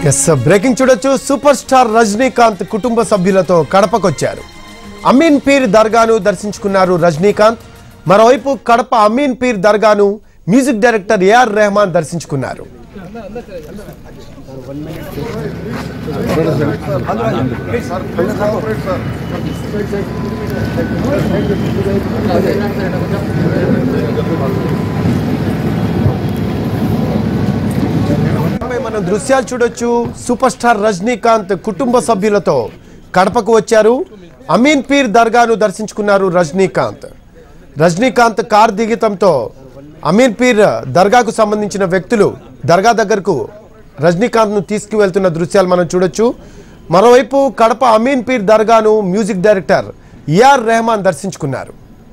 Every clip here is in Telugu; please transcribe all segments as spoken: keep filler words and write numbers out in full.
ఎస్ బ్రేకింగ్ చూడొచ్చు. సూపర్ స్టార్ రజనీకాంత్ కుటుంబ సభ్యులతో కడపకొచ్చారు. అమీన్ పీర్ దర్గాను దర్శించుకున్నారు రజనీకాంత్. మరోవైపు కడప అమీన్ పీర్ దర్గాను మ్యూజిక్ డైరెక్టర్ ఏఆర్ రెహమాన్ దర్శించుకున్నారు. మనం దృశ్యాలు చూడొచ్చు. సూపర్ స్టార్ రజనీకాంత్ కుటుంబ సభ్యులతో కడపకు వచ్చారు. అమీన్ పీర్ దర్గాను దర్శించుకున్నారు రజనీకాంత్. రజనీకాంత్ కార్ దిగటంతో అమీన్ పీర్ దర్గాకు సంబంధించిన వ్యక్తులు దర్గా దగ్గరకు రజనీకాంత్ ను తీసుకువెళ్తున్న దృశ్యాలు మనం చూడొచ్చు. మరోవైపు కడప అమీన్ పీర్ దర్గాను మ్యూజిక్ డైరెక్టర్ ఏఆర్ రెహమాన్ దర్శించుకున్నారు.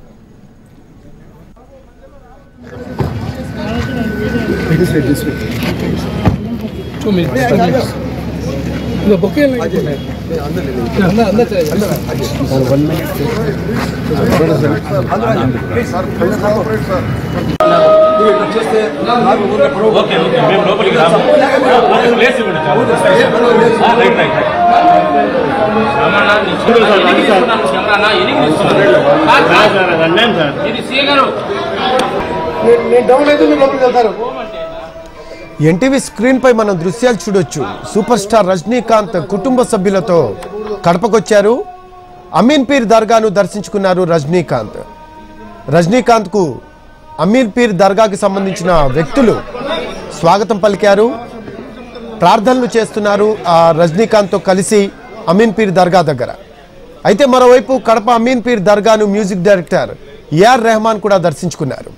ఎన్టీవీ స్క్రీన్ పై మనం దృశ్యాలు చూడొచ్చు. సూపర్ స్టార్ రజనీకాంత్ కుటుంబ సభ్యులతో కడపకొచ్చారు. అమీన్ పీర్ దర్గాను దర్శించుకున్నారు రజనీకాంత్. రజనీకాంత్ కు అమీన్ పీర్ దర్గాకి సంబంధించిన వ్యక్తులు స్వాగతం పలికారు, ప్రార్థనలు చేస్తున్నారు ఆ రజనీకాంత్ తో కలిసి అమీన్ పీర్ దర్గా దగ్గర. అయితే మరోవైపు కడప అమీన్ పీర్ దర్గాను మ్యూజిక్ డైరెక్టర్ ఏఆర్ రెహమాన్ కూడా దర్శించుకున్నారు.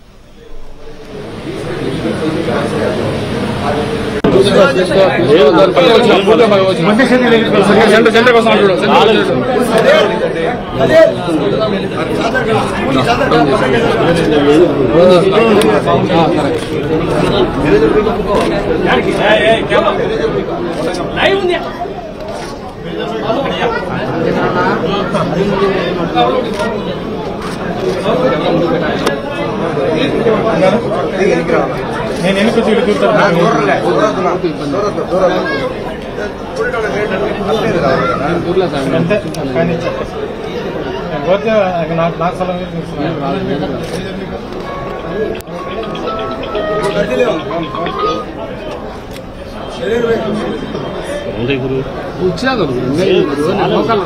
నేను ఎందుకు చూస్తాను నాకు నాకు సలం లోకల్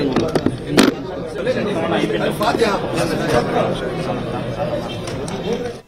Fatiha.